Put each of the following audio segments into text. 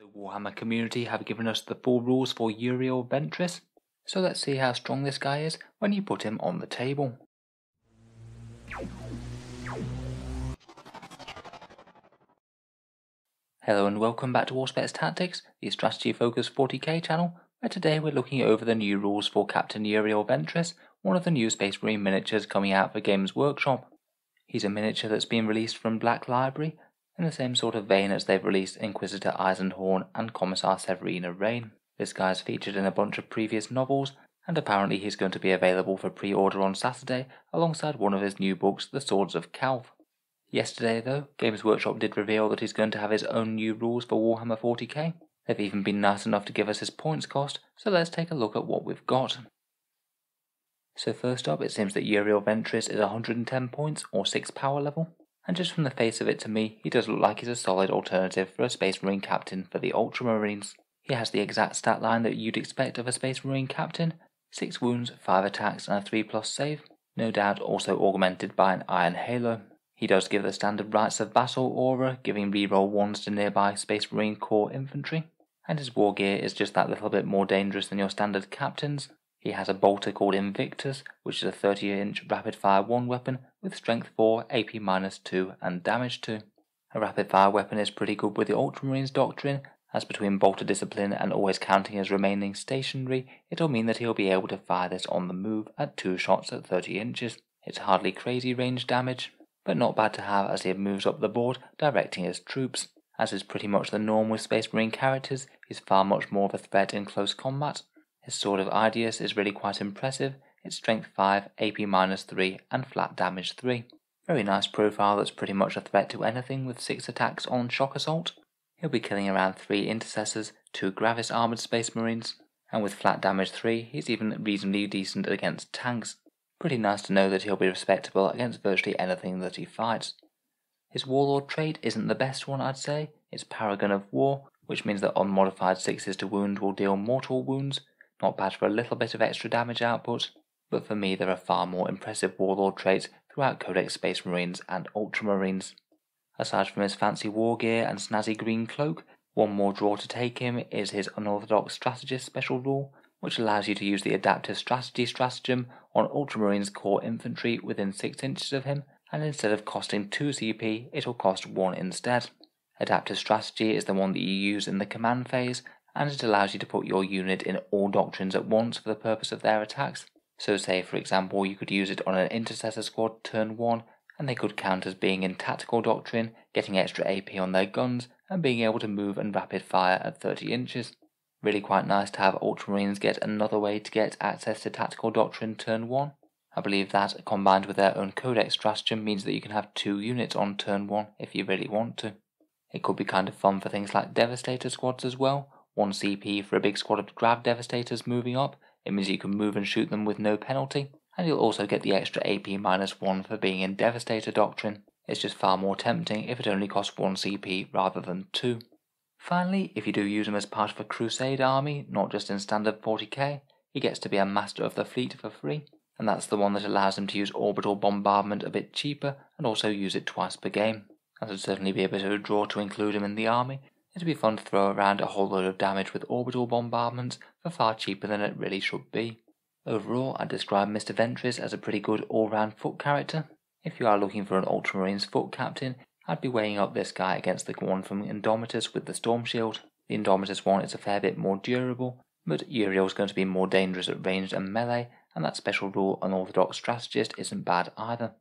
The Warhammer community have given us the full rules for Uriel Ventress, so let's see how strong this guy is when you put him on the table. Hello and welcome back to Auspex Tactics, the strategy focused 40k channel, where today we're looking over the new rules for Captain Uriel Ventress, one of the new Space Marine miniatures coming out for Games Workshop. He's a miniature that's been released from Black Library, in the same sort of vein as they've released Inquisitor Eisenhorn and Commissar Severina Rain. This guy's featured in a bunch of previous novels, and apparently he's going to be available for pre-order on Saturday alongside one of his new books, The Swords of Calth. Yesterday though, Games Workshop did reveal that he's going to have his own new rules for Warhammer 40k. They've even been nice enough to give us his points cost, so let's take a look at what we've got. So first up, it seems that Uriel Ventress is 110 points or 6 power level. And just from the face of it to me, he does look like he's a solid alternative for a Space Marine captain for the Ultramarines. He has the exact stat line that you'd expect of a Space Marine captain: 6 wounds, 5 attacks and a 3+ save, no doubt also augmented by an Iron Halo. He does give the standard Rites of Battle aura, giving reroll 1s to nearby Space Marine Corps infantry, and his war gear is just that little bit more dangerous than your standard captains. He has a bolter called Invictus, which is a 30-inch rapid-fire 1 weapon with strength 4, AP -2 and damage 2. A rapid-fire weapon is pretty good with the Ultramarines doctrine, as between bolter discipline and always counting as remaining stationary, it'll mean that he'll be able to fire this on the move at 2 shots at 30 inches. It's hardly crazy range damage, but not bad to have as he moves up the board directing his troops. As is pretty much the norm with Space Marine characters, he's far much more of a threat in close combat. His Sword of Ideas is really quite impressive. It's strength 5, AP -3 and flat damage 3. Very nice profile that's pretty much a threat to anything with 6 attacks on Shock Assault. He'll be killing around 3 Intercessors, 2 Gravis armoured Space Marines, and with flat damage 3 he's even reasonably decent against tanks. Pretty nice to know that he'll be respectable against virtually anything that he fights. His Warlord trait isn't the best one, I'd say. It's Paragon of War, which means that unmodified 6s to wound will deal mortal wounds. Not bad for a little bit of extra damage output, but for me there are far more impressive Warlord traits throughout Codex Space Marines and Ultramarines. Aside from his fancy war gear and snazzy green cloak, one more draw to take him is his Unorthodox Strategist special rule, which allows you to use the Adaptive Strategy stratagem on Ultramarines core infantry within 6 inches of him, and instead of costing 2 CP, it'll cost 1 instead. Adaptive Strategy is the one that you use in the command phase, and it allows you to put your unit in all doctrines at once for the purpose of their attacks. So say for example you could use it on an Intercessor squad turn 1, and they could count as being in Tactical Doctrine, getting extra AP on their guns, and being able to move and rapid fire at 30 inches. Really quite nice to have Ultramarines get another way to get access to Tactical Doctrine turn 1. I believe that, combined with their own Codex stratagem, means that you can have 2 units on turn 1 if you really want to. It could be kind of fun for things like Devastator squads as well. 1 CP for a big squad of Grav Devastators moving up. It means you can move and shoot them with no penalty, and you'll also get the extra AP -1 for being in Devastator Doctrine. It's just far more tempting if it only costs 1 CP rather than 2. Finally, if you do use him as part of a Crusade army, not just in standard 40k, he gets to be a Master of the Fleet for free, and that's the one that allows him to use Orbital Bombardment a bit cheaper and also use it twice per game. That would certainly be a bit of a draw to include him in the army. It'd be fun to throw around a whole load of damage with orbital bombardments for far cheaper than it really should be. Overall, I'd describe Mr. Ventress as a pretty good all-round foot character. If you are looking for an Ultramarines foot captain, I'd be weighing up this guy against the one from Indomitus with the Storm Shield. The Indomitus one is a fair bit more durable, but Uriel's going to be more dangerous at ranged and melee, and that special rule Unorthodox Strategist isn't bad either.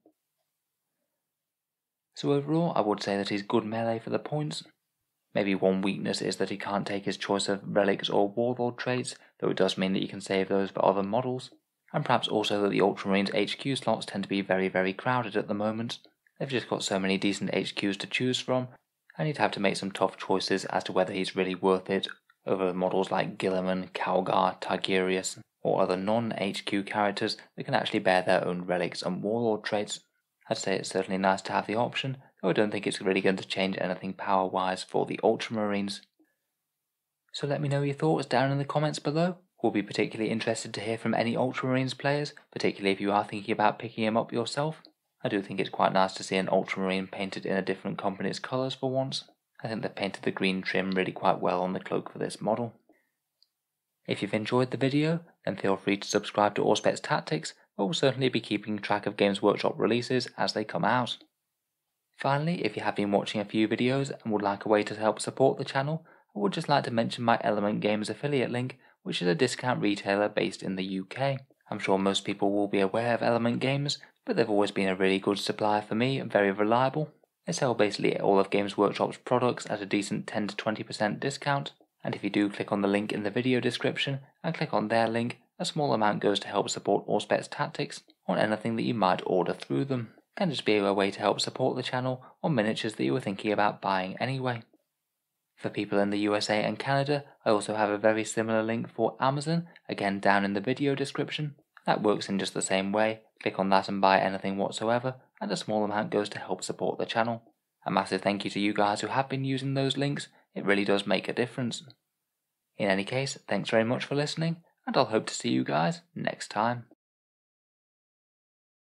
So overall, I would say that he's good melee for the points. Maybe one weakness is that he can't take his choice of relics or warlord traits, though it does mean that you can save those for other models. And perhaps also that the Ultramarines HQ slots tend to be very crowded at the moment. They've just got so many decent HQs to choose from, and you'd have to make some tough choices as to whether he's really worth it over models like Guilliman, Calgar, Tigurius, or other non-HQ characters that can actually bear their own relics and warlord traits. I'd say it's certainly nice to have the option, though I don't think it's really going to change anything power-wise for the Ultramarines. So let me know your thoughts down in the comments below. We'll be particularly interested to hear from any Ultramarines players, particularly if you are thinking about picking him up yourself. I do think it's quite nice to see an Ultramarine painted in a different company's colours for once. I think they've painted the green trim really quite well on the cloak for this model. If you've enjoyed the video, then feel free to subscribe to Auspex Tactics, where we'll certainly be keeping track of Games Workshop releases as they come out. Finally, if you have been watching a few videos and would like a way to help support the channel, I would just like to mention my Element Games affiliate link, which is a discount retailer based in the UK. I'm sure most people will be aware of Element Games, but they've always been a really good supplier for me and very reliable. They sell basically all of Games Workshop's products at a decent 10 to 20% discount, and if you do click on the link in the video description and click on their link, a small amount goes to help support Auspex Tactics on anything that you might order through them. It can just be a way to help support the channel on miniatures that you were thinking about buying anyway. For people in the USA and Canada, I also have a very similar link for Amazon, again down in the video description. That works in just the same way. Click on that and buy anything whatsoever, and a small amount goes to help support the channel. A massive thank you to you guys who have been using those links, it really does make a difference. In any case, thanks very much for listening, and I'll hope to see you guys next time.